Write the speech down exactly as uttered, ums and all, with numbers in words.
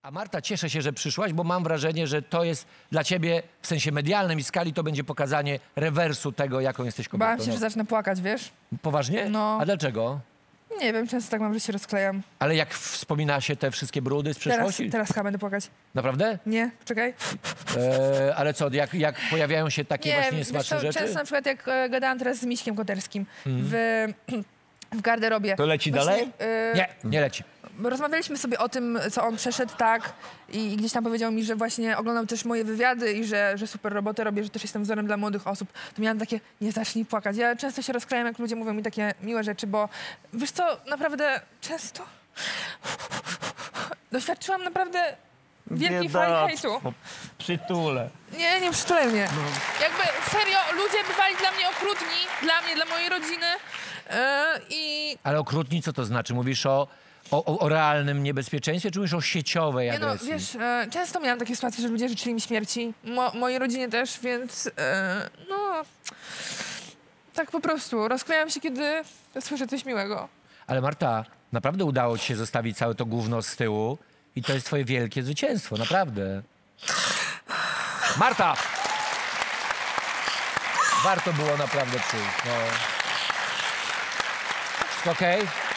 A Marta, cieszę się, że przyszłaś, bo mam wrażenie, że to jest dla ciebie w sensie medialnym i skali to będzie pokazanie rewersu tego, jaką jesteś kobietą. Bałam się, no. że zacznę płakać, wiesz? Poważnie? No. A dlaczego? Nie wiem, często tak mam, że się rozklejam. Ale jak wspomina się te wszystkie brudy z Teraz, przeszłości? teraz chyba będę płakać. Naprawdę? Nie? Czekaj. E, ale co, jak, jak pojawiają się takie Nie, właśnie wiesz niesmaczne co, rzeczy? często na przykład jak e, gadałam teraz z Miśkiem Koterskim w, w garderobie. To leci Właśnie, dalej? e, Nie, nie leci. Rozmawialiśmy sobie o tym, co on przeszedł, tak, i, i gdzieś tam powiedział mi, że właśnie oglądał też moje wywiady i że, że super robotę robię, że też jestem wzorem dla młodych osób. To miałam takie, nie zacznij płakać. Ja często się rozklejam, jak ludzie mówią mi takie miłe rzeczy, bo wiesz co, naprawdę często doświadczyłam naprawdę wielkiej fali hejtu. Przytulę. Nie, nie przytulaj mnie. Jakby serio, ludzie bywali dla mnie okrutni, dla mnie, dla mojej rodziny yy, i... Ale okrutni, co to znaczy? Mówisz o, o, o realnym niebezpieczeństwie, czy mówisz o sieciowej Nie no, agresji? wiesz, e, często miałam takie sytuacje, że ludzie życzyli mi śmierci, Mo, mojej rodzinie też, więc e, no... Tak po prostu, rozklejam się, kiedy słyszę coś miłego. Ale Marta, naprawdę udało ci się zostawić całe to gówno z tyłu i to jest twoje wielkie zwycięstwo, naprawdę. Marta! Warto było naprawdę przyjść. No. Wszystko okej? Okay?